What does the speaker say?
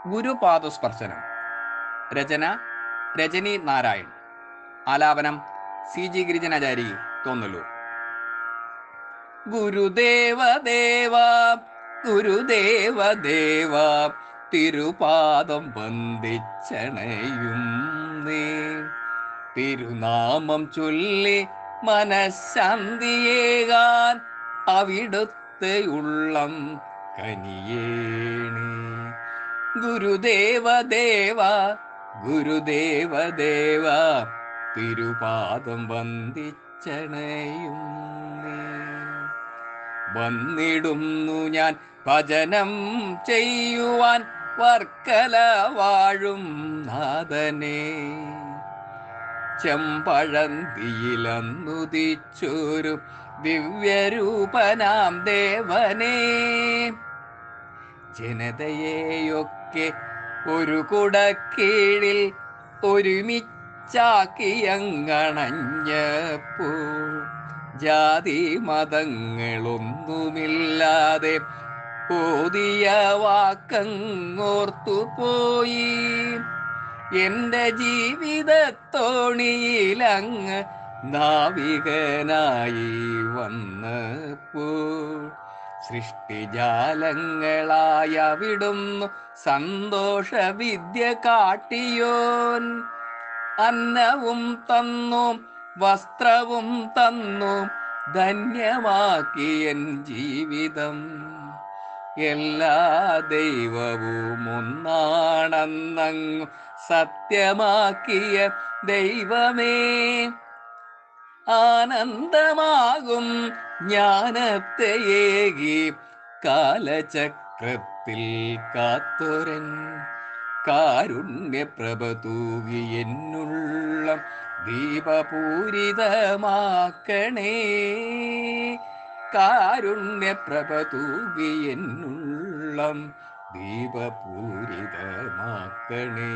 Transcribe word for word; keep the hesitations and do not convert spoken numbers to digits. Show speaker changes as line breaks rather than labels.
ഗുരുപാദസ്പർശനം. രചന രജനി നാരായൺ. ആലാപനം C G ഗിരിജനാചാരി, Thonnalloor. ഗുരുദേവദേവ ഗുരുദേവദേവ തിരുപാദം വന്ദിച്ചണയും നേ. തിരുനാമം ചൊല്ലി മനഃശാന്തിയേകാൻ അവിടുത്തെ ഉള്ളം കനിയേണേ. ഗുരുദേവദേവ ഗുരുദേവദേവ തിരുപാദം വന്ദിച്ചണയും നേ. വന്നിടുന്നു ഞാൻ ഭജനം ചെയ്യുവാൻ വർക്കല വാഴും നാഥനെ. ചെമ്പഴന്തിയിലന്നുദിച്ചൊരു ദിവ്യരൂപനാം ദേവനെ. ജനതയെയൊക്കെ ഒരു കുടക്കീഴിൽ ഒരുമിച്ചാക്കിയങ്ങണഞ്ഞപ്പോൾ ജാതി മതങ്ങളൊന്നുമില്ലാതെ ഓതിയ വാക്കങ്ങോർത്തുപോയി. എന്റെ ജീവിതത്തോണിയിലങ്ങ് നാവികനായി വന്നപ്പോൾ സൃഷ്ടിജാലങ്ങളായ അവിടുന്ന് സന്തോഷവിദ്യ കാട്ടിയോൻ. അന്നവും തന്നു വസ്ത്രവും തന്നു ധന്യമാക്കിയൻ ജീവിതം. എല്ലാ ദൈവവും ഒന്നാണെന്നങ്ങു സത്യമാക്കിയ ദൈവമേ. ആനന്ദമാകും ജ്ഞാനത്തെയേകി കാലചക്രത്തിൽ കാത്തൊരൻ കാരുണ്യപ്രഭ തൂകി എന്നുള്ള ദീപപൂരിതമാക്കണേ. കാരുണ്യപ്രഭ തൂകി എന്നുള്ളം ദീപപൂരിതമാക്കണേ.